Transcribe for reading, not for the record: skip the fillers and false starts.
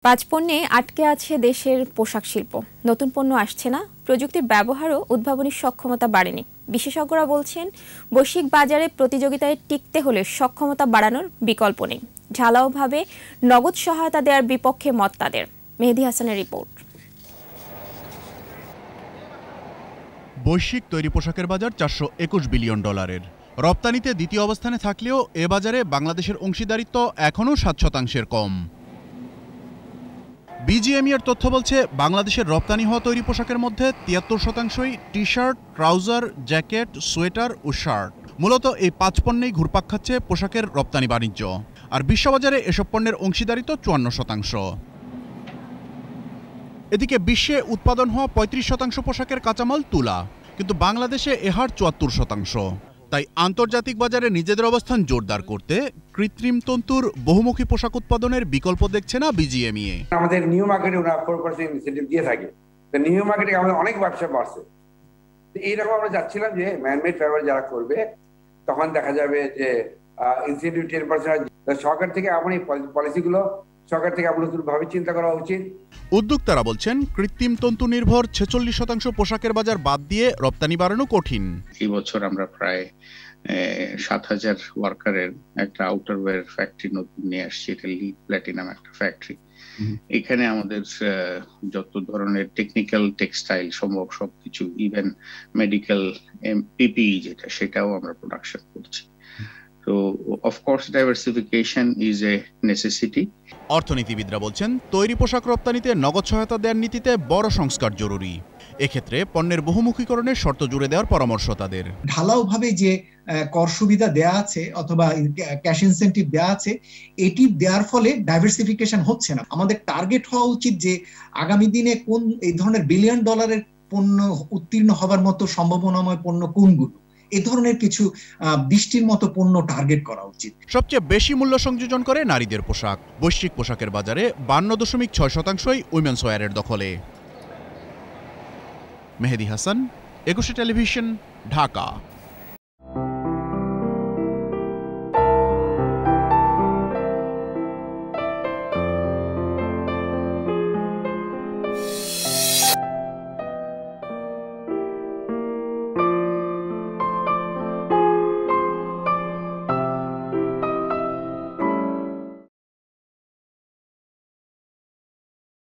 পাঁচ পণ্যে আটকে আছে দেশের পোশাক শিল্প। নতুন পণ্য আসছে না, প্রযুক্তির ব্যবহার ও উদ্ভাবনী সক্ষমতা বাড়েনি। বিশেষজ্ঞরা বলছেন, বৈশ্বিক বাজারে প্রতিযোগিতায় টিকতে হলে সক্ষমতা বাড়ানোর বিকল্প নেই। ঢালাওভাবে নগদ সহায়তা দেওয়ার বিপক্ষে মত তাদের। মেহেদী হাসানের রিপোর্ট। বৈশ্বিক তৈরি পোশাকের বাজার $421 বিলিয়ন। রপ্তানিতে দ্বিতীয় অবস্থানে থাকলেও এ বাজারে বাংলাদেশের অংশীদারিত্ব এখনও 7% কম। বিজিএমইএর তথ্য বলছে, বাংলাদেশের রপ্তানি হওয়া তৈরি পোশাকের মধ্যে 73%ই T shirt, trouser, jacket, sweater ও শার্ট। মূলত এই 5 পণ্যেই ঘুরপাক খাচ্ছে পোশাকের রপ্তানি বাণিজ্য। আর বিশ্ববাজারে এসব পণ্যের অংশীদারিত্ব 54%। এদিকে বিশ্বে উৎপাদন হওয়া 35% পোশাকের কাঁচামাল তুলা, কিন্তু বাংলাদেশে এ হার 74%। তাই আন্তর্জাতিক বাজারে নিজেদের অবস্থান জোরদার করতে কৃত্রিম তন্তুর বহুমুখী পোশাক উৎপাদনের বিকল্প দেখছে না বিজিএমইএ। আমাদের নিউ মার্কেটে ওরা 4% ইনসেন্টিভ দিয়ে থাকে, তো নিউ মার্কেটে আমাদের অনেক ব্যবসা বাড়ছে। এইরকম আমরা যাচ্ছিলাম যে ম্যানমেড ফাইবার যারা করবে, তখন দেখা যাবে যে ইনসেন্টিভ 10%। সরকার থেকে এমন এই পলিসিগুলো সরকার থেকে ভাবে চিন্তা করা উচিত। উদ্যোক্তারা বলছেন, কৃত্রিম তন্তু নির্ভর 46% পোশাকের বাজার বাদ দিয়ে রপ্তানি বাড়ানো কঠিন। এই বছর আমরা প্রায় 7,000 ওয়ার্কারের একটা আউটারওয়্যার ফ্যাক্টরি নতুন নিয়ে আসছি। এটা লিড প্ল্যাটিনাম একটা ফ্যাক্টরি। এখানে আমাদের যত ধরনের টেকনিক্যাল টেক্সটাইল সম্ভব সবকিছু, ইভেন মেডিকেল পিপিই যেটা, সেটাও আমরা প্রোডাকশন করছি। তো of course diversification is a necessity. অর্থনীতিবিদরা বলছেন, তৈরি পোশাক রপ্তানিতে নগদ সহায়তা দেওয়ার নীতিতে বড় সংস্কার জরুরি। এক্ষেত্রে পণ্যের বহুমুখীকরণের শর্ত জুড়ে দেওয়ার পরামর্শ তাদের। ঢালাওভাবে যে কর সুবিধা দেয়া আছে অথবা ক্যাশ ইনসেন্টিভ দেয়া আছে, এটি দেওয়ার ফলে ডাইভার্সিফিকেশন হচ্ছে না। আমাদের টার্গেট হওয়া উচিত যে আগামী দিনে কোন এই ধরনের $1 বিলিয়ন পণ্য উত্তীর্ণ হবার মতো সম্ভাবনাময় পণ্য কোনগুলো, এ ধরনের কিছু 20টির মতো পণ্য টার্গেট করা উচিত। সবচেয়ে বেশি মূল্য সংযোজন করে নারীদের পোশাক। বৈশ্বিক পোশাকের বাজারে 52.6%ই উইমেন্স ওয়্যারের দখলে। মেহেদী হাসান, 21 টেলিভিশন, ঢাকা।